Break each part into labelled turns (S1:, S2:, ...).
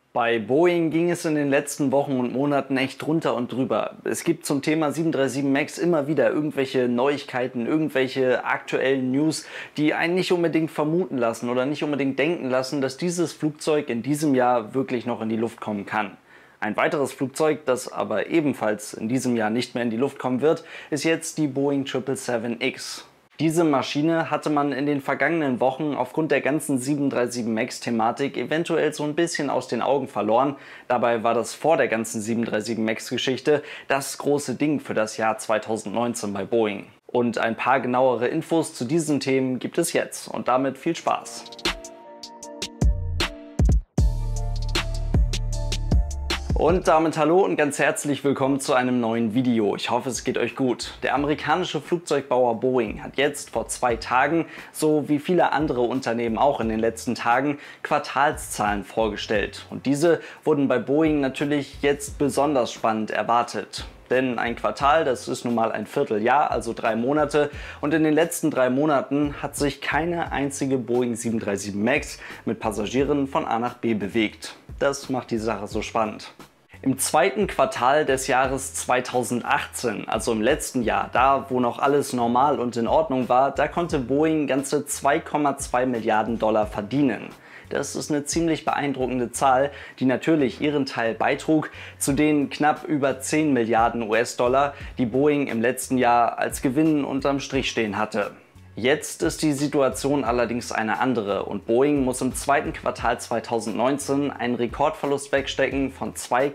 S1: Bei Boeing ging es in den letzten Wochen und Monaten echt drunter und drüber. Es gibt zum Thema 737 MAX immer wieder irgendwelche Neuigkeiten, irgendwelche aktuellen News, die einen nicht unbedingt vermuten lassen oder nicht unbedingt denken lassen, dass dieses Flugzeug in diesem Jahr wirklich noch in die Luft kommen kann. Ein weiteres Flugzeug, das aber ebenfalls in diesem Jahr nicht mehr in die Luft kommen wird, ist jetzt die Boeing 777X. Diese Maschine hatte man in den vergangenen Wochen aufgrund der ganzen 737 MAX-Thematik eventuell so ein bisschen aus den Augen verloren. Dabei war das vor der ganzen 737 MAX-Geschichte das große Ding für das Jahr 2019 bei Boeing. Und ein paar genauere Infos zu diesen Themen gibt es jetzt. Und damit viel Spaß! Und damit hallo und ganz herzlich willkommen zu einem neuen Video. Ich hoffe, es geht euch gut. Der amerikanische Flugzeugbauer Boeing hat jetzt vor 2 Tagen, so wie viele andere Unternehmen auch in den letzten Tagen, Quartalszahlen vorgestellt. Und diese wurden bei Boeing natürlich jetzt besonders spannend erwartet. Denn ein Quartal, das ist nun mal ein Vierteljahr, also 3 Monate. Und in den letzten 3 Monaten hat sich keine einzige Boeing 737 MAX mit Passagieren von A nach B bewegt. Das macht die Sache so spannend. Im zweiten Quartal des Jahres 2018, also im letzten Jahr, da wo noch alles normal und in Ordnung war, da konnte Boeing ganze 2,2 Milliarden Dollar verdienen. Das ist eine ziemlich beeindruckende Zahl, die natürlich ihren Teil beitrug zu den knapp über 10 Milliarden US-Dollar, die Boeing im letzten Jahr als Gewinn unterm Strich stehen hatte. Jetzt ist die Situation allerdings eine andere und Boeing muss im zweiten Quartal 2019 einen Rekordverlust wegstecken von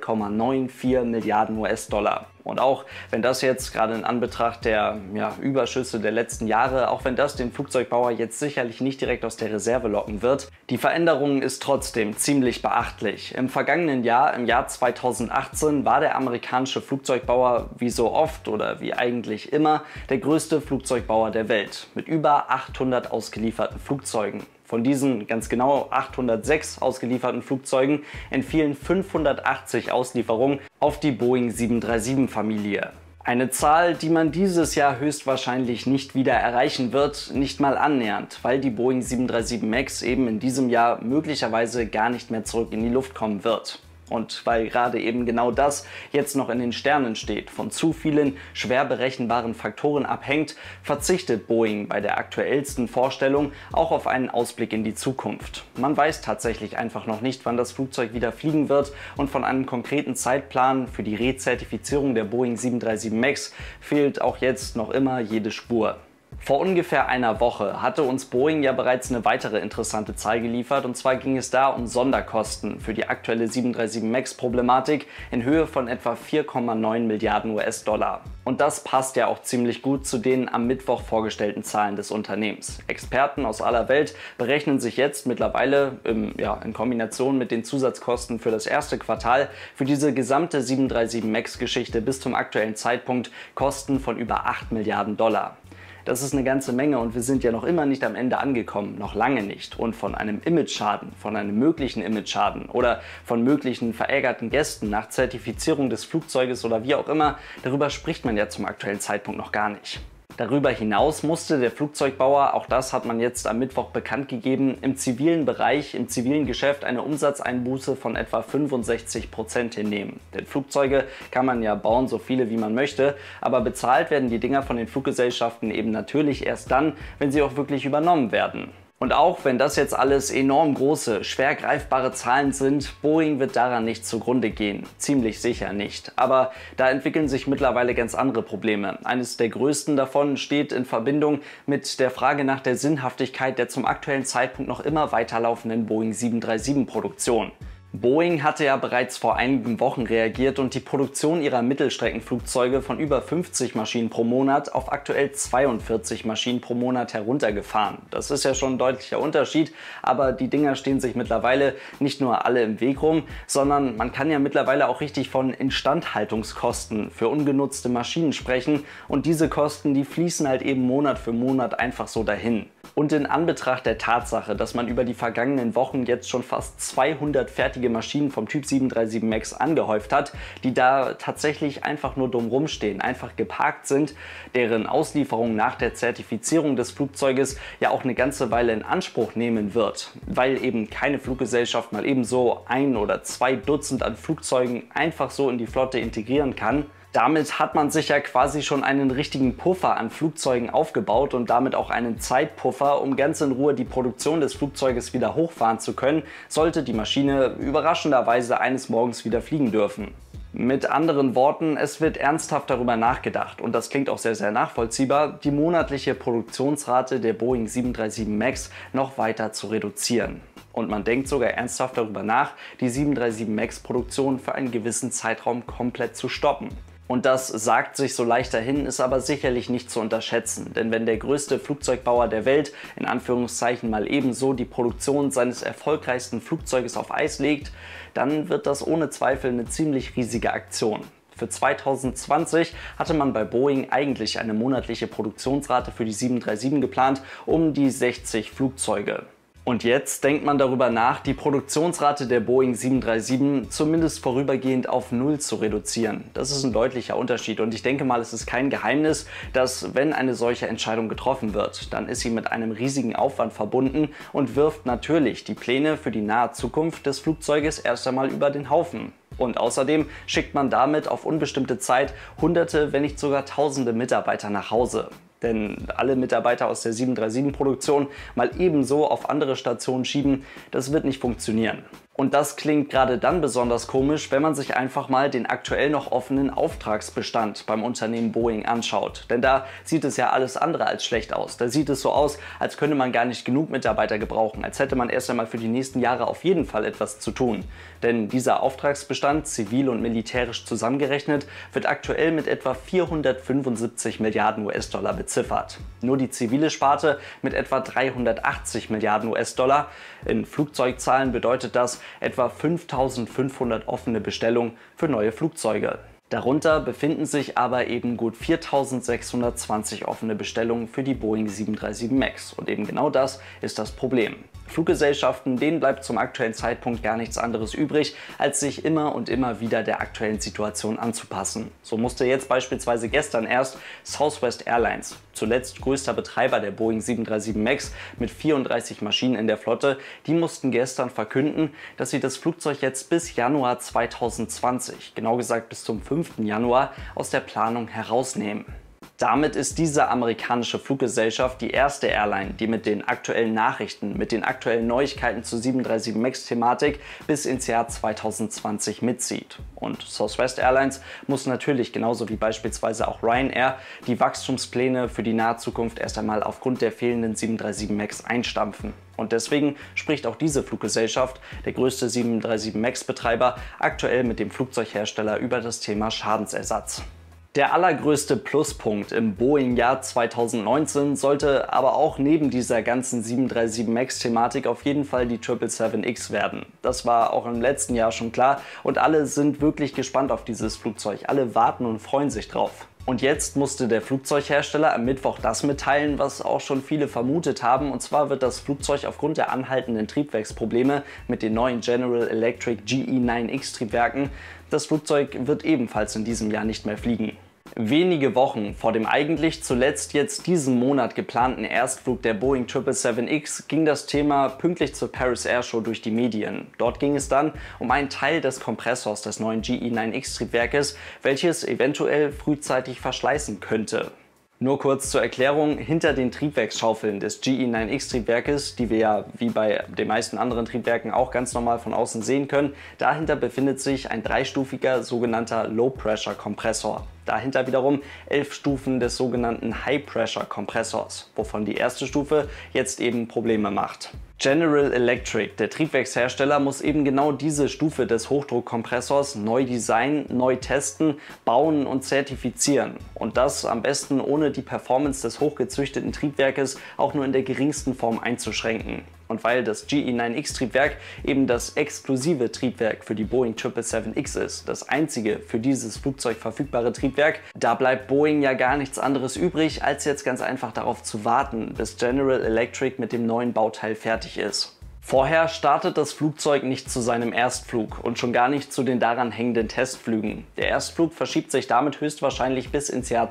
S1: 2,94 Milliarden US-Dollar. Und auch wenn das jetzt gerade in Anbetracht der Überschüsse der letzten Jahre, auch wenn das den Flugzeugbauer jetzt sicherlich nicht direkt aus der Reserve locken wird, die Veränderung ist trotzdem ziemlich beachtlich. Im vergangenen Jahr, im Jahr 2018, war der amerikanische Flugzeugbauer wie so oft oder wie eigentlich immer der größte Flugzeugbauer der Welt mit über 800 ausgelieferten Flugzeugen. Von diesen ganz genau 806 ausgelieferten Flugzeugen entfielen 580 Auslieferungen auf die Boeing 737-Familie. Eine Zahl, die man dieses Jahr höchstwahrscheinlich nicht wieder erreichen wird, nicht mal annähernd, weil die Boeing 737 MAX eben in diesem Jahr möglicherweise gar nicht mehr zurück in die Luft kommen wird. Und weil gerade eben genau das jetzt noch in den Sternen steht, von zu vielen schwer berechenbaren Faktoren abhängt, verzichtet Boeing bei der aktuellsten Vorstellung auch auf einen Ausblick in die Zukunft. Man weiß tatsächlich einfach noch nicht, wann das Flugzeug wieder fliegen wird und von einem konkreten Zeitplan für die Rezertifizierung der Boeing 737 MAX fehlt auch jetzt noch immer jede Spur. Vor ungefähr einer Woche hatte uns Boeing ja bereits eine weitere interessante Zahl geliefert, und zwar ging es da um Sonderkosten für die aktuelle 737 MAX-Problematik in Höhe von etwa 4,9 Milliarden US-Dollar. Und das passt ja auch ziemlich gut zu den am Mittwoch vorgestellten Zahlen des Unternehmens. Experten aus aller Welt berechnen sich jetzt mittlerweile in Kombination mit den Zusatzkosten für das erste Quartal für diese gesamte 737 MAX-Geschichte bis zum aktuellen Zeitpunkt Kosten von über 8 Milliarden Dollar. Das ist eine ganze Menge und wir sind ja noch immer nicht am Ende angekommen, noch lange nicht. Und von einem Imageschaden, von einem möglichen Imageschaden oder von möglichen verärgerten Gästen nach Zertifizierung des Flugzeuges oder wie auch immer, darüber spricht man ja zum aktuellen Zeitpunkt noch gar nicht. Darüber hinaus musste der Flugzeugbauer, auch das hat man jetzt am Mittwoch bekannt gegeben, im zivilen Bereich, im zivilen Geschäft eine Umsatzeinbuße von etwa 65% hinnehmen. Denn Flugzeuge kann man ja bauen, so viele wie man möchte, aber bezahlt werden die Dinger von den Fluggesellschaften eben natürlich erst dann, wenn sie auch wirklich übernommen werden. Und auch wenn das jetzt alles enorm große, schwer greifbare Zahlen sind, Boeing wird daran nicht zugrunde gehen. Ziemlich sicher nicht. Aber da entwickeln sich mittlerweile ganz andere Probleme. Eines der größten davon steht in Verbindung mit der Frage nach der Sinnhaftigkeit der zum aktuellen Zeitpunkt noch immer weiterlaufenden Boeing 737-Produktion. Boeing hatte ja bereits vor einigen Wochen reagiert und die Produktion ihrer Mittelstreckenflugzeuge von über 50 Maschinen pro Monat auf aktuell 42 Maschinen pro Monat heruntergefahren. Das ist ja schon ein deutlicher Unterschied, aber die Dinger stehen sich mittlerweile nicht nur alle im Weg rum, sondern man kann ja mittlerweile auch richtig von Instandhaltungskosten für ungenutzte Maschinen sprechen und diese Kosten, die fließen halt eben Monat für Monat einfach so dahin. Und in Anbetracht der Tatsache, dass man über die vergangenen Wochen jetzt schon fast 200 fertige Maschinen vom Typ 737 MAX angehäuft hat, die da tatsächlich einfach nur dumm rumstehen, einfach geparkt sind, deren Auslieferung nach der Zertifizierung des Flugzeuges ja auch eine ganze Weile in Anspruch nehmen wird, weil eben keine Fluggesellschaft mal ebenso 1 oder 2 Dutzend an Flugzeugen einfach so in die Flotte integrieren kann. Damit hat man sich ja quasi schon einen richtigen Puffer an Flugzeugen aufgebaut und damit auch einen Zeitpuffer, um ganz in Ruhe die Produktion des Flugzeuges wieder hochfahren zu können, sollte die Maschine überraschenderweise eines Morgens wieder fliegen dürfen. Mit anderen Worten, es wird ernsthaft darüber nachgedacht, und das klingt auch sehr, sehr nachvollziehbar, die monatliche Produktionsrate der Boeing 737 MAX noch weiter zu reduzieren. Und man denkt sogar ernsthaft darüber nach, die 737 MAX-Produktion für einen gewissen Zeitraum komplett zu stoppen. Und das sagt sich so leicht dahin, ist aber sicherlich nicht zu unterschätzen, denn wenn der größte Flugzeugbauer der Welt in Anführungszeichen mal ebenso die Produktion seines erfolgreichsten Flugzeuges auf Eis legt, dann wird das ohne Zweifel eine ziemlich riesige Aktion. Für 2020 hatte man bei Boeing eigentlich eine monatliche Produktionsrate für die 737 geplant, um die 60 Flugzeuge. Und jetzt denkt man darüber nach, die Produktionsrate der Boeing 737 zumindest vorübergehend auf 0 zu reduzieren. Das ist ein deutlicher Unterschied, und ich denke mal, es ist kein Geheimnis, dass wenn eine solche Entscheidung getroffen wird, dann ist sie mit einem riesigen Aufwand verbunden und wirft natürlich die Pläne für die nahe Zukunft des Flugzeuges erst einmal über den Haufen. Und außerdem schickt man damit auf unbestimmte Zeit Hunderte, wenn nicht sogar Tausende Mitarbeiter nach Hause. Denn alle Mitarbeiter aus der 737-Produktion mal ebenso auf andere Stationen schieben, das wird nicht funktionieren. Und das klingt gerade dann besonders komisch, wenn man sich einfach mal den aktuell noch offenen Auftragsbestand beim Unternehmen Boeing anschaut. Denn da sieht es ja alles andere als schlecht aus. Da sieht es so aus, als könnte man gar nicht genug Mitarbeiter gebrauchen, als hätte man erst einmal für die nächsten Jahre auf jeden Fall etwas zu tun. Denn dieser Auftragsbestand, zivil und militärisch zusammengerechnet, wird aktuell mit etwa 475 Milliarden US-Dollar beziffert. Nur die zivile Sparte mit etwa 380 Milliarden US-Dollar. In Flugzeugzahlen bedeutet das etwa 5.500 offene Bestellungen für neue Flugzeuge. Darunter befinden sich aber eben gut 4.620 offene Bestellungen für die Boeing 737 MAX. Und eben genau das ist das Problem. Fluggesellschaften, denen bleibt zum aktuellen Zeitpunkt gar nichts anderes übrig, als sich immer und immer wieder der aktuellen Situation anzupassen. So musste jetzt beispielsweise gestern erst Southwest Airlines, zuletzt größter Betreiber der Boeing 737 MAX mit 34 Maschinen in der Flotte, die mussten gestern verkünden, dass sie das Flugzeug jetzt bis Januar 2020, genau gesagt bis zum 5. Januar, aus der Planung herausnehmen. Damit ist diese amerikanische Fluggesellschaft die erste Airline, die mit den aktuellen Nachrichten, mit den aktuellen Neuigkeiten zur 737 MAX-Thematik bis ins Jahr 2020 mitzieht. Und Southwest Airlines muss natürlich, genauso wie beispielsweise auch Ryanair, die Wachstumspläne für die nahe Zukunft erst einmal aufgrund der fehlenden 737 MAX einstampfen. Und deswegen spricht auch diese Fluggesellschaft, der größte 737 MAX-Betreiber, aktuell mit dem Flugzeughersteller über das Thema Schadensersatz. Der allergrößte Pluspunkt im Boeing-Jahr 2019 sollte aber auch neben dieser ganzen 737 MAX-Thematik auf jeden Fall die 777X werden. Das war auch im letzten Jahr schon klar, und alle sind wirklich gespannt auf dieses Flugzeug. Alle warten und freuen sich drauf. Und jetzt musste der Flugzeughersteller am Mittwoch das mitteilen, was auch schon viele vermutet haben. Und zwar wird das Flugzeug aufgrund der anhaltenden Triebwerksprobleme mit den neuen General Electric GE9X Triebwerken, das Flugzeug wird ebenfalls in diesem Jahr nicht mehr fliegen. Wenige Wochen vor dem eigentlich zuletzt jetzt diesen Monat geplanten Erstflug der Boeing 777X ging das Thema pünktlich zur Paris Air Show durch die Medien. Dort ging es dann um einen Teil des Kompressors des neuen GE9X Triebwerkes, welches eventuell frühzeitig verschleißen könnte. Nur kurz zur Erklärung, hinter den Triebwerksschaufeln des GE9X Triebwerkes, die wir ja wie bei den meisten anderen Triebwerken auch ganz normal von außen sehen können, dahinter befindet sich ein dreistufiger sogenannter Low-Pressure-Kompressor. Dahinter wiederum 11 Stufen des sogenannten High-Pressure-Kompressors, wovon die erste Stufe jetzt eben Probleme macht. General Electric, der Triebwerkshersteller, muss eben genau diese Stufe des Hochdruckkompressors neu designen, neu testen, bauen und zertifizieren. Und das am besten ohne die Performance des hochgezüchteten Triebwerkes auch nur in der geringsten Form einzuschränken. Und weil das GE9X-Triebwerk eben das exklusive Triebwerk für die Boeing 777X ist, das einzige für dieses Flugzeug verfügbare Triebwerk, da bleibt Boeing ja gar nichts anderes übrig, als jetzt ganz einfach darauf zu warten, bis General Electric mit dem neuen Bauteil fertig ist. Vorher startet das Flugzeug nicht zu seinem Erstflug und schon gar nicht zu den daran hängenden Testflügen. Der Erstflug verschiebt sich damit höchstwahrscheinlich bis ins Jahr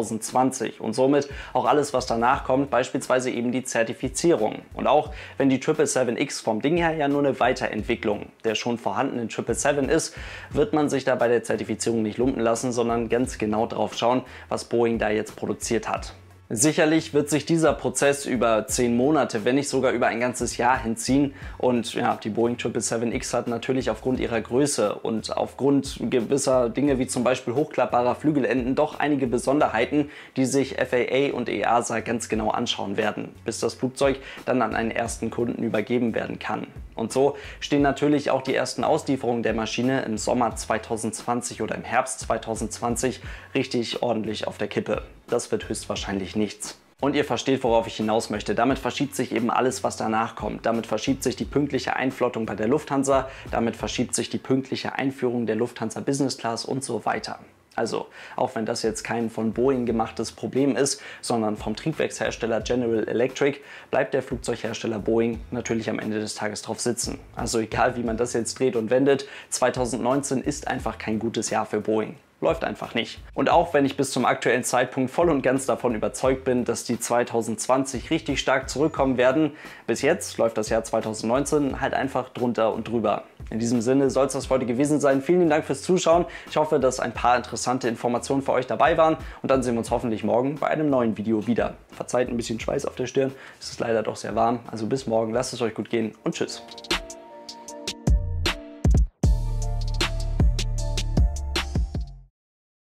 S1: 2020 und somit auch alles, was danach kommt, beispielsweise eben die Zertifizierung. Und auch wenn die 777X vom Ding her ja nur eine Weiterentwicklung der schon vorhandenen 777 ist, wird man sich da bei der Zertifizierung nicht lumpen lassen, sondern ganz genau drauf schauen, was Boeing da jetzt produziert hat. Sicherlich wird sich dieser Prozess über 10 Monate, wenn nicht sogar über ein ganzes Jahr hinziehen und ja, die Boeing 777X hat natürlich aufgrund ihrer Größe und aufgrund gewisser Dinge wie zum Beispiel hochklappbarer Flügelenden doch einige Besonderheiten, die sich FAA und EASA ganz genau anschauen werden, bis das Flugzeug dann an einen ersten Kunden übergeben werden kann. Und so stehen natürlich auch die ersten Auslieferungen der Maschine im Sommer 2020 oder im Herbst 2020 richtig ordentlich auf der Kippe. Das wird höchstwahrscheinlich nichts. Und ihr versteht, worauf ich hinaus möchte. Damit verschiebt sich eben alles, was danach kommt. Damit verschiebt sich die pünktliche Einflottung bei der Lufthansa, damit verschiebt sich die pünktliche Einführung der Lufthansa Business Class und so weiter. Also, auch wenn das jetzt kein von Boeing gemachtes Problem ist, sondern vom Triebwerkshersteller General Electric, bleibt der Flugzeughersteller Boeing natürlich am Ende des Tages drauf sitzen. Also egal, wie man das jetzt dreht und wendet, 2019 ist einfach kein gutes Jahr für Boeing. Läuft einfach nicht. Und auch wenn ich bis zum aktuellen Zeitpunkt voll und ganz davon überzeugt bin, dass die 2020 richtig stark zurückkommen werden, bis jetzt läuft das Jahr 2019 halt einfach drunter und drüber. In diesem Sinne soll es das heute gewesen sein. Vielen lieben Dank fürs Zuschauen. Ich hoffe, dass ein paar interessante Informationen für euch dabei waren und dann sehen wir uns hoffentlich morgen bei einem neuen Video wieder. Verzeiht ein bisschen Schweiß auf der Stirn, es ist leider doch sehr warm. Also bis morgen, lasst es euch gut gehen und tschüss.